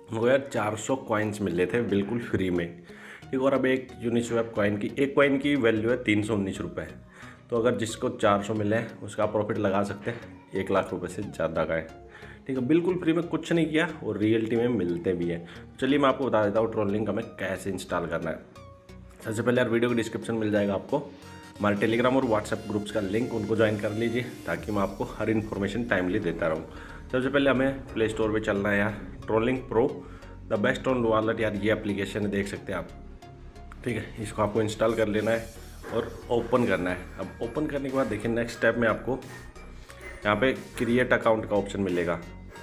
वो यार 400 कॉइन्स मिल रहे थे बिल्कुल फ्री में। ठीक, और अब एक यूनिस्वैप कॉइन की, एक कॉइन की वैल्यू है 319 रुपये। तो अगर जिसको 400 मिले हैं उसका आप प्रॉफिट लगा सकते हैं 1 लाख रुपये से ज़्यादा का है। ठीक है, बिल्कुल फ्री में, कुछ नहीं किया और रियलिटी में मिलते भी हैं। चलिए मैं आपको बता देता हूँ ट्रोलिंग का हमें कैसे इंस्टॉल करना है। सबसे पहले यार वीडियो के डिस्क्रिप्शन मिल जाएगा आपको हमारे टेलीग्राम और व्हाट्सएप ग्रुप्स का लिंक, उनको ज्वाइन कर लीजिए ताकि मैं आपको हर इन्फॉर्मेशन टाइमली देता रहूँ। सबसे पहले हमें प्ले स्टोर पे चलना है यार। Trolling pro the best on wallet, यार ये एप्लीकेशन है, देख सकते हैं आप। ठीक है, इसको आपको इंस्टॉल कर लेना है और ओपन करना है। अब ओपन करने के बाद देखिए नेक्स्ट स्टेप में आपको यहाँ पे क्रिएट अकाउंट का ऑप्शन मिलेगा।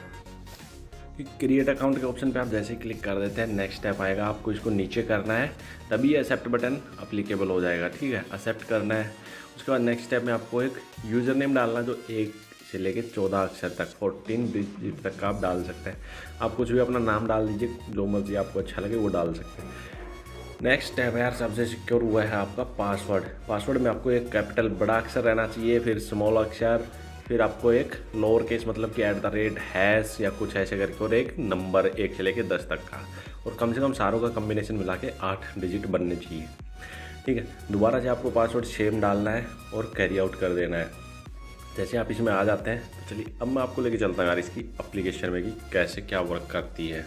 क्रिएट अकाउंट के ऑप्शन पे आप जैसे ही क्लिक कर देते हैं नेक्स्ट स्टेप आएगा, आपको इसको नीचे करना है, तभी एक्सेप्ट बटन अप्लीकेबल हो जाएगा। ठीक है, एक्सेप्ट करना है। उसके बाद नेक्स्ट स्टेप में आपको एक यूज़र नेम डालना जो 1 से लेके 14 अक्षर तक 14 डिजिट तक का आप डाल सकते हैं। आप कुछ भी अपना नाम डाल दीजिए, जो मर्जी आपको अच्छा लगे वो डाल सकते हैं। नेक्स्ट स्टेप है यार सबसे सिक्योर हुआ है आपका पासवर्ड। पासवर्ड में आपको एक कैपिटल बड़ा अक्षर रहना चाहिए, फिर स्मॉल अक्षर, फिर आपको एक लोअर केस मतलब कि @ हैश या कुछ ऐसे करके, और एक नंबर 1 से लेके 10 तक का, और कम से कम सारों का कम्बिनेशन मिला के 8 डिजिट बनने चाहिए। ठीक है, दोबारा से आपको पासवर्ड सेम डालना है और कैरी आउट कर देना है। जैसे आप इसमें आ जाते हैं तो चलिए अब मैं आपको लेके चलता हूँ यार इसकी एप्लीकेशन में कि कैसे क्या वर्क करती है।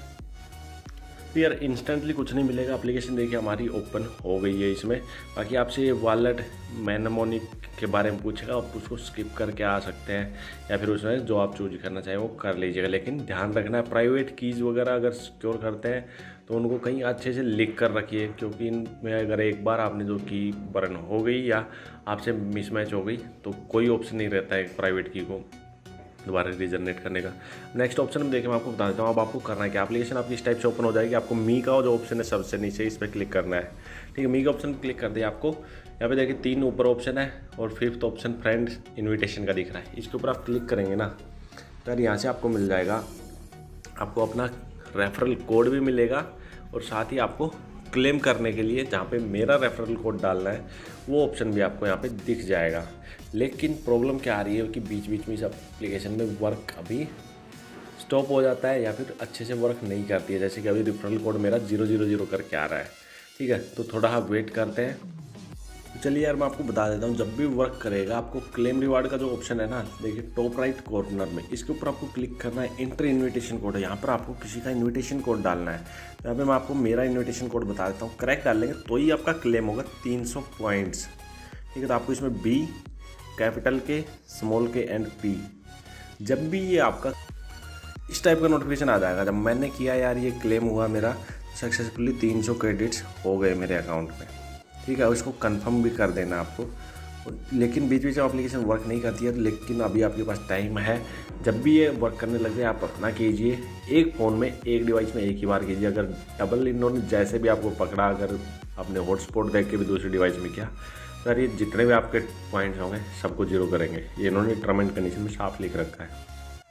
तो यार इंस्टेंटली कुछ नहीं मिलेगा, एप्लीकेशन देखिए हमारी ओपन हो गई है इसमें। बाकी आपसे ये वॉलेट मैनेमोनिक के बारे में पूछेगा, आप उसको स्किप करके आ सकते हैं या फिर उसमें जो आप चूज करना चाहें वो कर लीजिएगा। लेकिन ध्यान रखना है प्राइवेट कीज़ वगैरह अगर सिक्योर करते हैं तो उनको कहीं अच्छे से लिख कर रखिए, क्योंकि इनमें अगर एक बार आपने जो की बर्न हो गई या आपसे मिसमैच हो गई तो कोई ऑप्शन नहीं रहता है प्राइवेट की को दोबारा रीजनरेट करने का। नेक्स्ट ऑप्शन में देखिए मैं आपको बता देता हूँ अब आपको करना है कि एप्लीकेशन आपकी इस टाइप से ओपन हो जाएगी। आपको मी का जो ऑप्शन है सबसे नीचे, इस पर क्लिक करना है। ठीक है, मी का ऑप्शन क्लिक कर दिया आपको। यहाँ पे देखिए 3 ऊपर ऑप्शन है और 5th ऑप्शन फ्रेंड्स इन्विटेशन का दिख रहा है। इसके ऊपर आप क्लिक करेंगे ना तो यार यहाँ से आपको मिल जाएगा, आपको अपना रेफरल कोड भी मिलेगा और साथ ही आपको क्लेम करने के लिए जहाँ पे मेरा रेफरल कोड डालना है वो ऑप्शन भी आपको यहाँ पे दिख जाएगा। लेकिन प्रॉब्लम क्या आ रही है कि बीच बीच में इस एप्लीकेशन में वर्क अभी स्टॉप हो जाता है या फिर अच्छे से वर्क नहीं करती है। जैसे कि अभी रेफरल कोड मेरा 000 करके आ रहा है। ठीक है, तो थोड़ा आप वेट करते हैं। तो चलिए यार मैं आपको बता देता हूँ, जब भी वर्क करेगा आपको क्लेम रिवार्ड का जो ऑप्शन है ना, देखिए टॉप राइट कॉर्नर में, इसके ऊपर आपको क्लिक करना है। एंटर इन्विटेशन कोड है, यहाँ पर आपको किसी का इन्विटेशन कोड डालना है। यहाँ पे मैं आपको मेरा इन्विटेशन कोड बता देता हूँ, करेक्ट डालेंगे तो ही आपका क्लेम होगा 300 पॉइंट्स। ठीक है, तो आपको इसमें B, capital K, small K and P, जब भी ये आपका इस टाइप का नोटिफिकेशन आ जाएगा, जब मैंने किया यार ये क्लेम हुआ मेरा सक्सेसफुली 300 क्रेडिट्स हो गए मेरे अकाउंट में। ठीक है, उसको कंफर्म भी कर देना आपको। लेकिन बीच बीच में एप्लीकेशन वर्क नहीं करती है, लेकिन अभी आपके पास टाइम है। जब भी ये वर्क करने लग जाए आप अपना कीजिए, एक फ़ोन में एक डिवाइस में एक ही बार कीजिए। अगर डबल इन्होंने जैसे भी आपको पकड़ा, अगर आपने हॉटस्पॉट देख के भी दूसरी डिवाइस में किया तो यार ये जितने भी आपके पॉइंट्स होंगे सबको जीरो करेंगे। ये इन्होंने टर्म एंड कंडीशन में साफ लिख रखा है।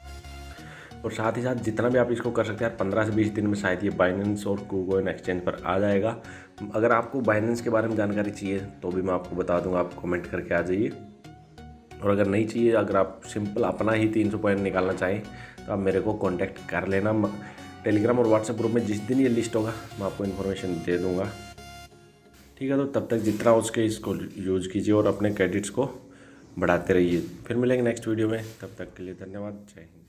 और साथ ही साथ जितना भी आप इसको कर सकते हैं यार 15 से 20 दिन में शायद ये बाइनेंस और KuCoin एक्सचेंज पर आ जाएगा। अगर आपको बाइनेंस के बारे में जानकारी चाहिए तो भी मैं आपको बता दूंगा, आप कमेंट करके आ जाइए। और अगर नहीं चाहिए, अगर आप सिंपल अपना ही 300 पॉइंट निकालना चाहें तो आप मेरे को कॉन्टैक्ट कर लेना। टेलीग्राम और व्हाट्सएप ग्रुप में जिस दिन ये लिस्ट होगा मैं आपको इन्फॉर्मेशन दे दूँगा। ठीक है, तो तब तक जितना हो सके इसको यूज़ कीजिए और अपने क्रेडिट्स को बढ़ाते रहिए। फिर मिलेंगे नेक्स्ट वीडियो में, तब तक के लिए धन्यवाद, जय हिंद।